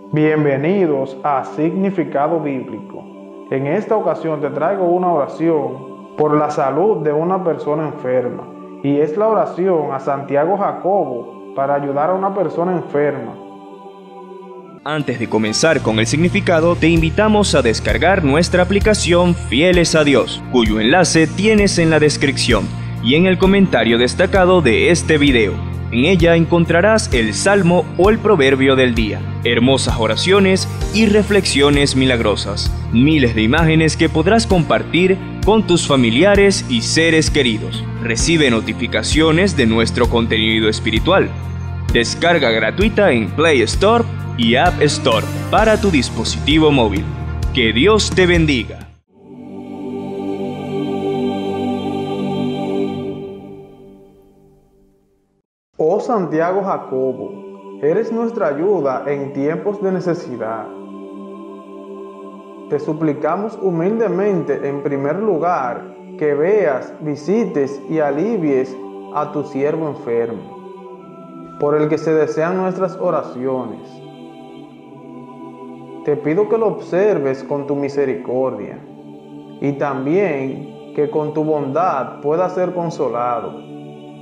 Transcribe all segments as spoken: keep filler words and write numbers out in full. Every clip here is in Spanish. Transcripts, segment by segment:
Bienvenidos a Significado Bíblico. En esta ocasión te traigo una oración por la salud de una persona enferma, y es la oración a Santiago Jacobo para ayudar a una persona enferma. Antes de comenzar con el significado, te invitamos a descargar nuestra aplicación Fieles a Dios, cuyo enlace tienes en la descripción y en el comentario destacado de este video. En ella encontrarás el salmo o el proverbio del día, hermosas oraciones y reflexiones milagrosas, miles de imágenes que podrás compartir con tus familiares y seres queridos. Recibe notificaciones de nuestro contenido espiritual. Descarga gratuita en Play Store y App Store para tu dispositivo móvil. Que Dios te bendiga. Oh Santiago Jacobo, eres nuestra ayuda en tiempos de necesidad. Te suplicamos humildemente, en primer lugar, que veas, visites y alivies a tu siervo enfermo, por el que se desean nuestras oraciones. Te pido que lo observes con tu misericordia y también que con tu bondad pueda ser consolado.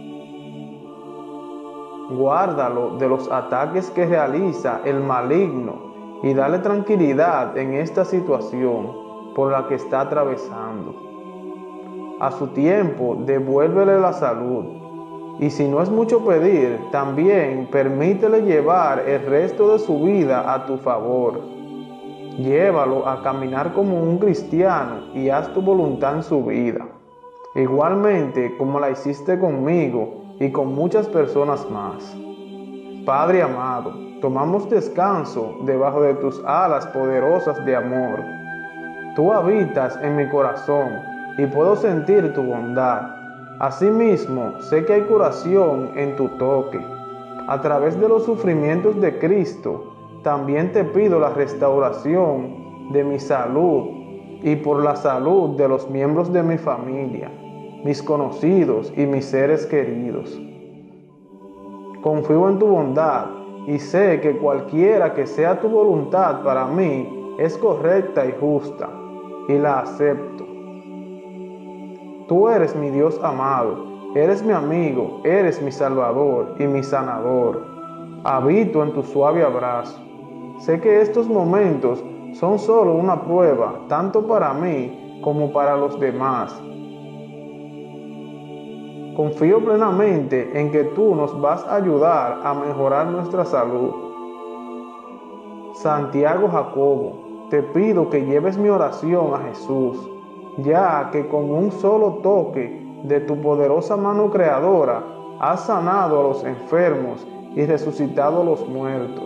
Guárdalo de los ataques que realiza el maligno y dale tranquilidad en esta situación por la que está atravesando. A su tiempo, devuélvele la salud, y si no es mucho pedir, también permítele llevar el resto de su vida a tu favor. Llévalo a caminar como un cristiano y haz tu voluntad en su vida, igualmente como la hiciste conmigo y con muchas personas más. Padre amado, tomamos descanso debajo de tus alas poderosas de amor. Tú habitas en mi corazón y puedo sentir tu bondad. Asimismo, sé que hay curación en tu toque. A través de los sufrimientos de Cristo, también te pido la restauración de mi salud y por la salud de los miembros de mi familia, mis conocidos y mis seres queridos. Confío en tu bondad y sé que cualquiera que sea tu voluntad para mí es correcta y justa, y la acepto. Tú eres mi Dios amado, eres mi amigo, eres mi Salvador y mi sanador. Habito en tu suave abrazo. Sé que estos momentos son solo una prueba, tanto para mí como para los demás. Confío plenamente en que tú nos vas a ayudar a mejorar nuestra salud. Santiago Jacobo, te pido que lleves mi oración a Jesús, ya que con un solo toque de tu poderosa mano creadora has sanado a los enfermos y resucitado a los muertos.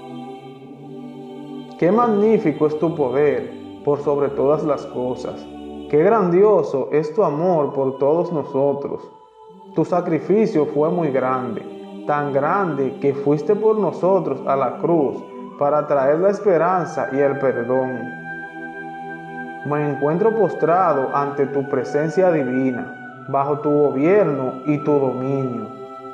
Qué magnífico es tu poder por sobre todas las cosas. Qué grandioso es tu amor por todos nosotros. Tu sacrificio fue muy grande, tan grande que fuiste por nosotros a la cruz para traer la esperanza y el perdón. Me encuentro postrado ante tu presencia divina, bajo tu gobierno y tu dominio,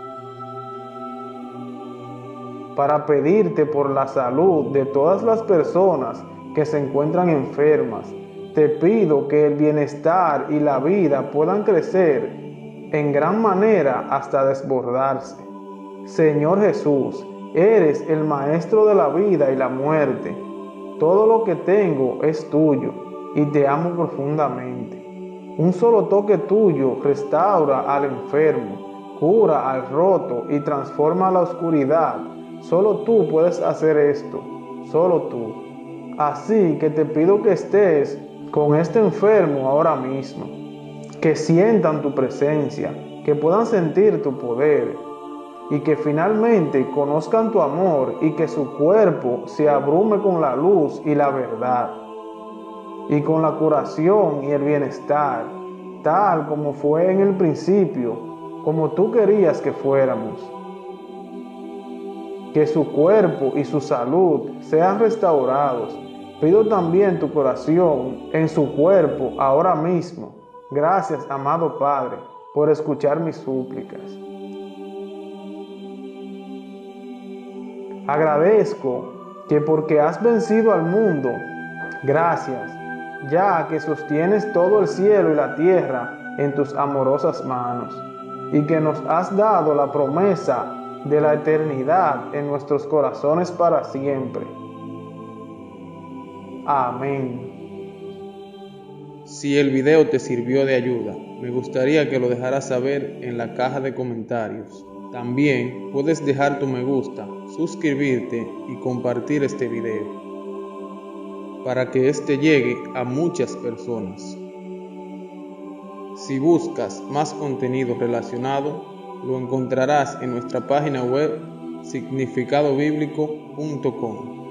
para pedirte por la salud de todas las personas que se encuentran enfermas. Te pido que el bienestar y la vida puedan crecer en gran manera hasta desbordarse. Señor Jesús, eres el maestro de la vida y la muerte. Todo lo que tengo es tuyo y te amo profundamente. Un solo toque tuyo restaura al enfermo, cura al roto y transforma la oscuridad. Solo tú puedes hacer esto, solo tú. Así que te pido que estés con este enfermo ahora mismo, que sientan tu presencia, que puedan sentir tu poder y que finalmente conozcan tu amor y que su cuerpo se abrume con la luz y la verdad y con la curación y el bienestar, tal como fue en el principio, como tú querías que fuéramos. Que su cuerpo y su salud sean restaurados. Pido también tu curación en su cuerpo ahora mismo. Gracias, amado Padre, por escuchar mis súplicas. Agradezco que porque has vencido al mundo, gracias, ya que sostienes todo el cielo y la tierra en tus amorosas manos, y que nos has dado la promesa de la eternidad en nuestros corazones para siempre. Amén. Si el video te sirvió de ayuda, me gustaría que lo dejaras saber en la caja de comentarios. También puedes dejar tu me gusta, suscribirte y compartir este video para que este llegue a muchas personas. Si buscas más contenido relacionado, lo encontrarás en nuestra página web significado bíblico punto com.